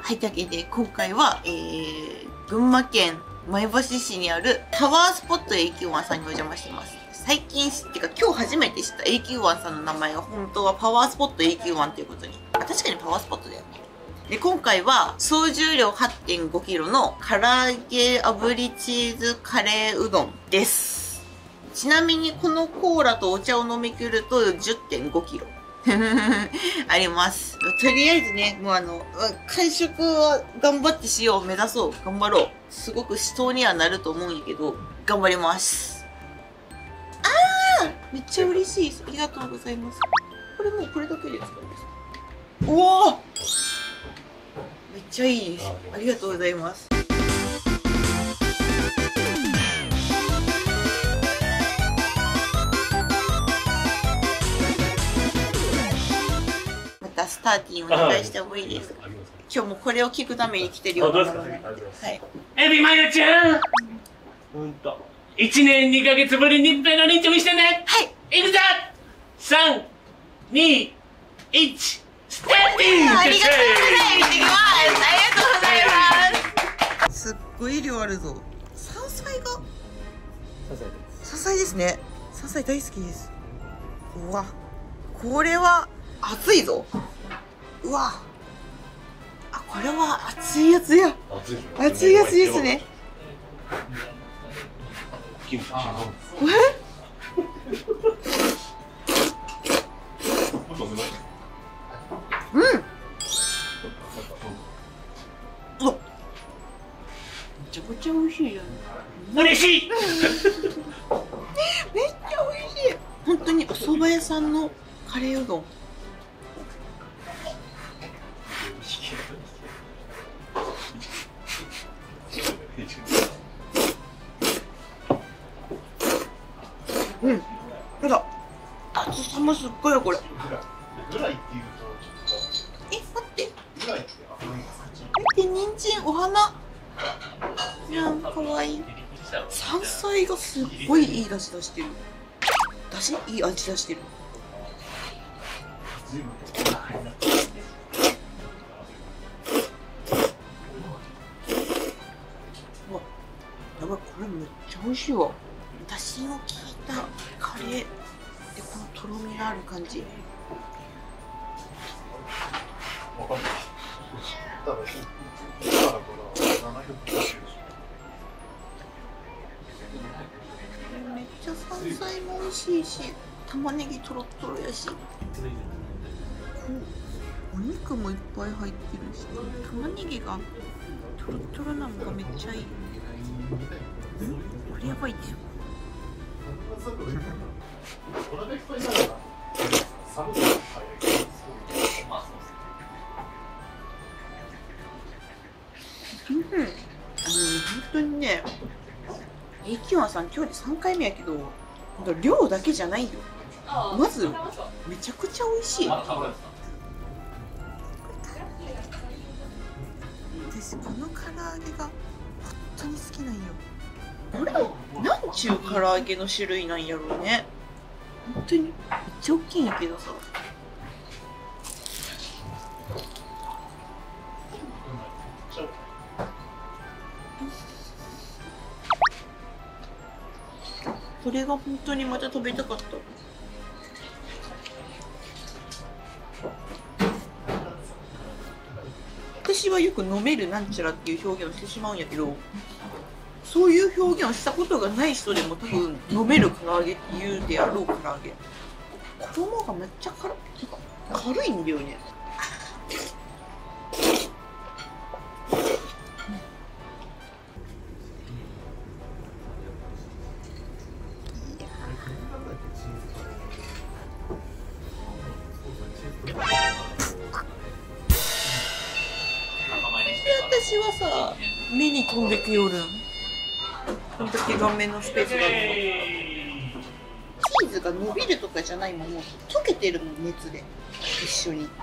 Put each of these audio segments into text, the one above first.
はい、というわけで今回は、群馬県前橋市にあるパワースポット A91 さんにお邪魔してます。最近っていうか今日初めて知った A91 さんの名前が本当はパワースポット A91 ということに。確かにパワースポットだよね。で、今回は総重量 8.5 キロの唐揚げ炙りチーズカレーうどんです。ちなみにこのコーラとお茶を飲み切ると 10.5 キロ。あります。とりあえずね、もう完食は頑張ってしよう。目指そう。頑張ろう。すごく死闘にはなると思うんやけど、頑張ります。めっちゃ嬉しいです。ありがとうございます。これもうこれだけで使うんですか？うわー！めっちゃいいです。ありがとうございます。スターティンお願いしてもいいですか？今日もこれを聞くために来てるようなものなので。はい。 エビマヨちゃん。1年2ヶ月ぶりにペロリンチョ見してね。 はい。 いくぞ。3、2、1、スターティン。 ありがとうございます。行ってきます。ありがとうございます。すっごい量あるぞ。山菜が。山菜ですね。山菜大好きです。うわ、これは熱いぞ。うわ。あ、これは熱いやつや。熱いやつですね。うん。めちゃくちゃ美味しいよね。 嬉しい。 めっちゃ美味しい。本当にお蕎麦屋さんのカレーうどん。うん。やだ。厚さもすっごいよこれ。待って。見て、人参、お花。いやん、かわいい。山菜がすっごいいい出汁出してる。いい味出してる。うわ、やばい、これめっちゃ美味しいわ。出汁の効いたカレーでこのとろみがある感じ。めっちゃ山菜も美味しいし、玉ねぎとろっとろやし、お肉もいっぱい入ってるし、玉ねぎがとろっとろなのがめっちゃいい。これやばいでしょ。本当にね、A91さん今日で3回目やけど、量だけじゃないよ。まずめちゃくちゃ美味しい。私この唐揚げが本当に好きなんよ。これなんちゅう唐揚げの種類なんやろうね。本当にめっちゃ大きいんやけどさ。これが本当にまた食べたかった。私はよく飲めるなんちゃらっていう表現をしてしまうんやけど、そういう表現をしたことがない人でも多分飲める唐揚げって言うであろう唐揚げ。衣がめっちゃ軽いんだよね。私はさ、目に飛んでくよるん。この時顔面のスペースがあるの。チーズが伸びるとかじゃないもん、もう溶けてるもん、熱で一緒に。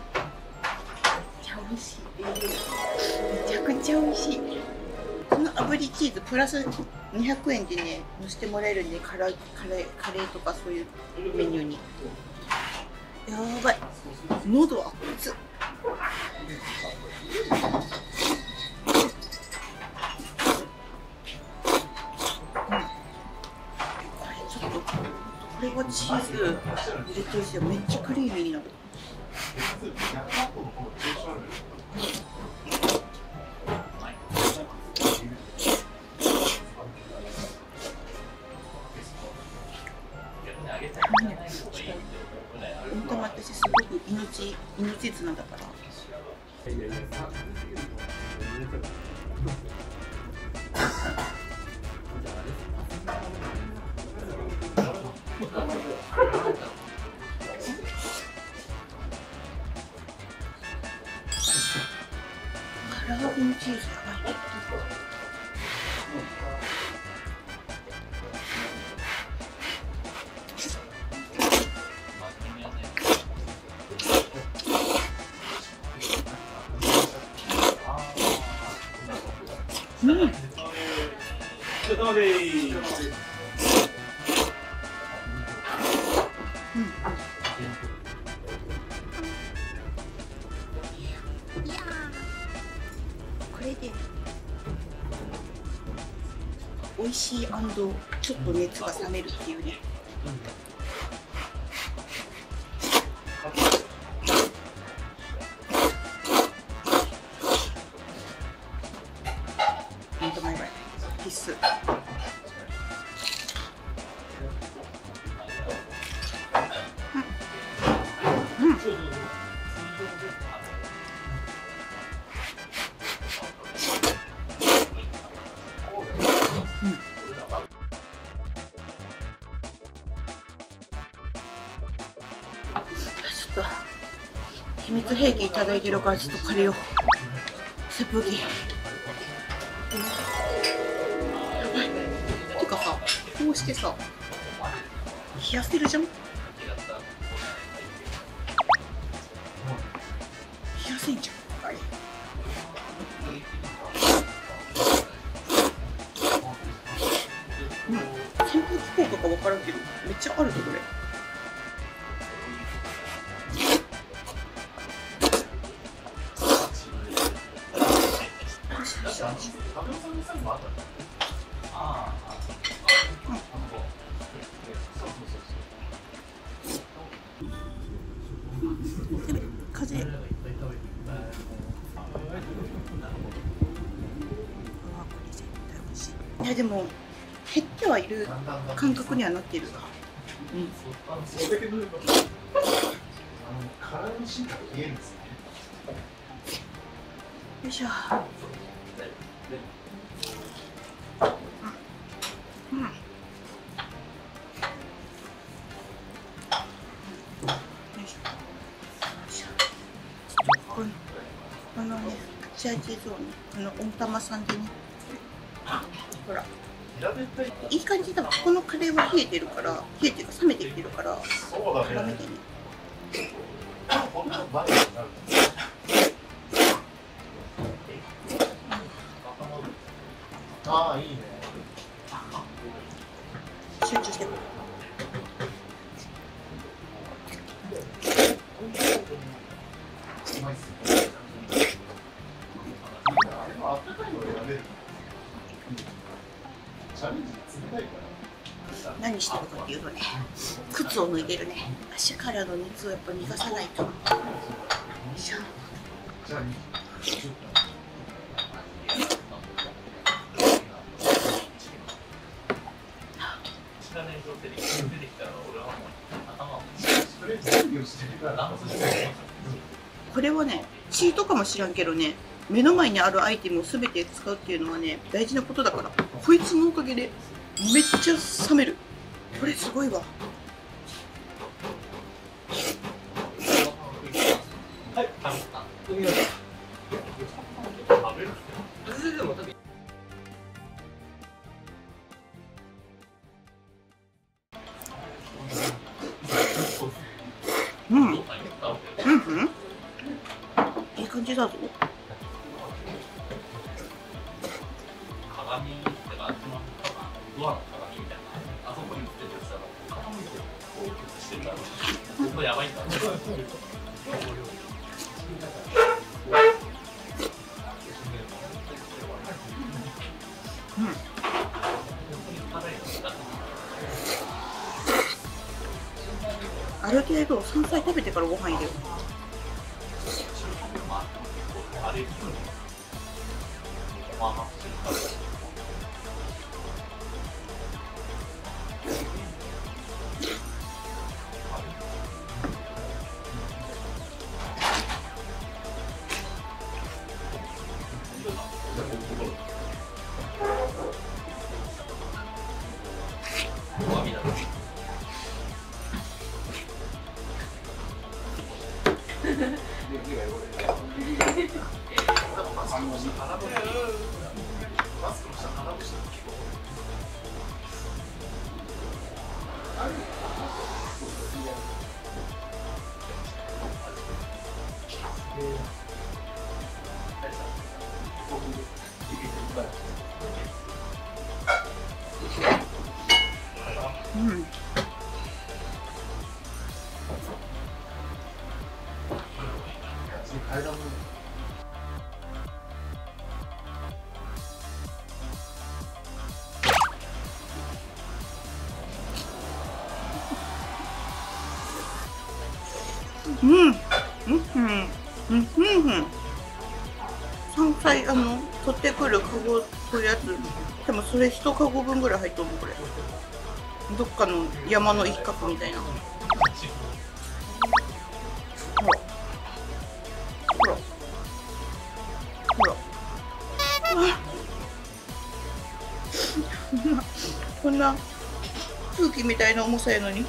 美味しい。めちゃくちゃ美味しい。この炙炙りチーズプラス200円でね乗せてもらえるんで、カレーとかそういうメニューに。やばい、喉熱っ。これはチーズ入れてるし、めっちゃクリーミーになる。温玉ってすごく命綱だから。唐揚げのチーズやばい。うん。これで美味しい&ちょっと熱が冷めるっていうね。ほんと毎回必須。ちょっと秘密兵器いただいてるから、ちょっと借りよう。扇風機。やばい。てかさ、こうしてさ、冷やせるじゃん。冷やせんじゃん。あれ。扇風機効果か分からんけど、めっちゃあるぞこれ。風。いやでも減ってはいる感覚にはなってる。うん。よいしょ。うん。よいしょ。このね、チャーチーズをね、温玉さんでね。ほら。いい感じだわ。このカレーは冷えてるから、冷えてるか冷めてきてるから、絡めてね。 ああ、いいね。 集中してくる。何してるかっていうとね、靴を脱いでるね。足からの熱をやっぱ逃がさないと。よいしょ。これはね、チートかもしらんけどね、目の前にあるアイテムを全て使うっていうのはね、大事なことだから。こいつのおかげでめっちゃ冷める。これすごいわ。うん。うんうん。いい感じだぞ。 ドアの鏡みたいな、あそこにつけてたら傾いてこう映してるから、ここやばいんだ。 ある程度山菜食べてからご飯入れよう。山菜取ってくるカゴ取るやつ、でもそれ1カゴ分ぐらい入っとるもんこれ。どっかの山の一角みたいな。ほらほらほらこんな空気みたいな重さやのに。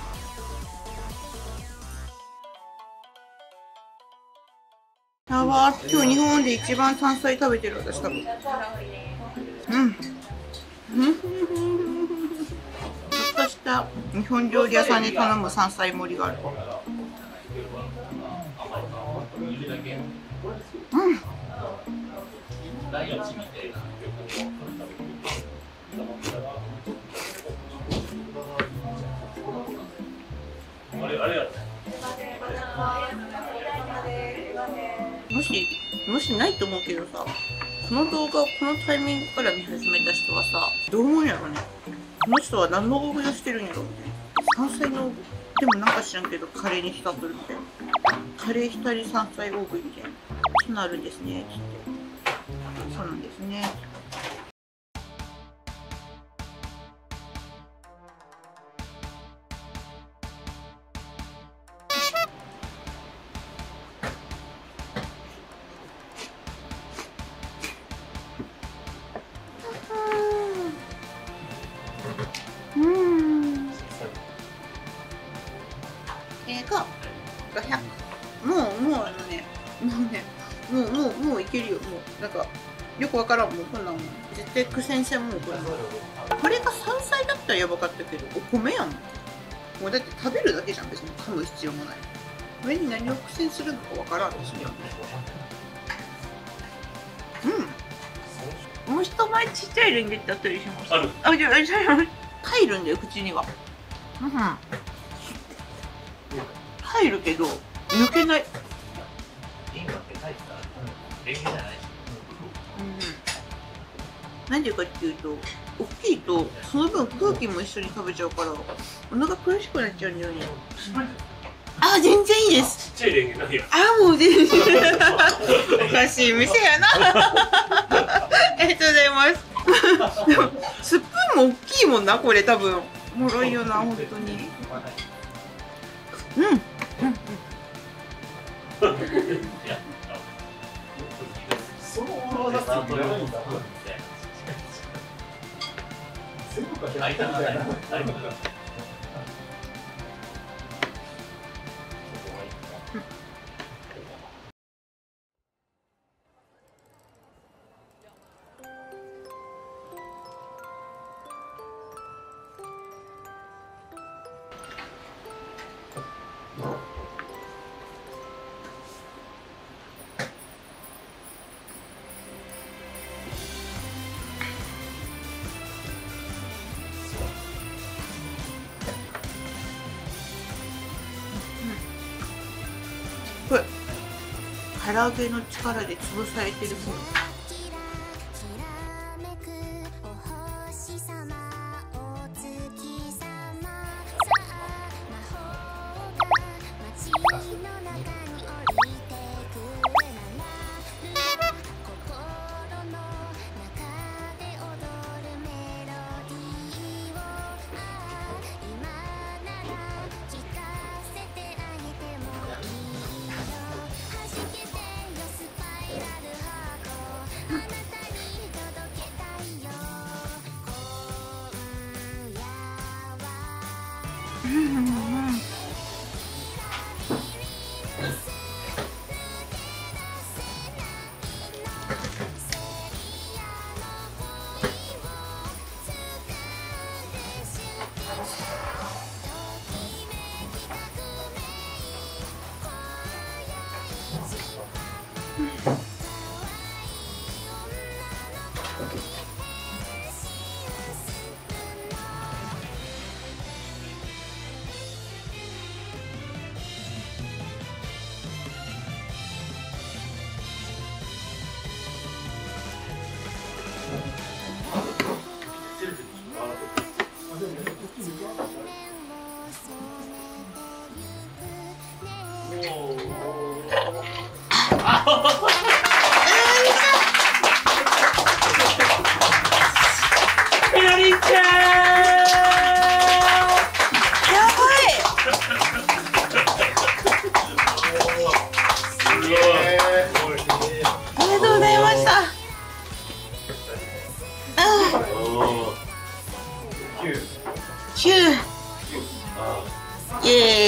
やばー、今日日本で一番山菜食べてる私多分。ちょっとした日本料理屋さんに頼む山菜盛りがある。もしないと思うけどさ、この動画をこのタイミングから見始めた人はさ、どう思うんやろね。この人は何の大食いをしてるんやろみたいな。山菜のでもなんか知らんけどカレーに浸ってるみたいな。カレー浸り山菜大食いみたいな。そんなあるんですねつって。そうなんですね。もういけるよ。もうなんかよくわからん。もうこんなんもん絶対苦戦せん。もうこれが山菜だったらやばかったけど、お米やん。もうだって食べるだけじゃん。別に噛む必要もない。これに何を苦戦するのかわからんですね。もう一枚ちっちゃいレンゲってあったりします。あ、じゃあ入るんだよ口には。入るけど抜けない。なんでかっていうと、大きいとその分空気も一緒に食べちゃうからお腹苦しくなっちゃうんだよね。あ、全然いいです。 ちっちゃいレンゲ何や。 あ、もう全然おかしい店やな。ありがとうございます。スプーンも大きいもんな、これ多分。おもろいよな、本当に。 そのオーロラだっていらないんだ。全部かけない。 唐揚げの力で潰されてるそう。 ひなりちゃん、 やばい。 すごい。 ありがとうございました。9。イエーイ。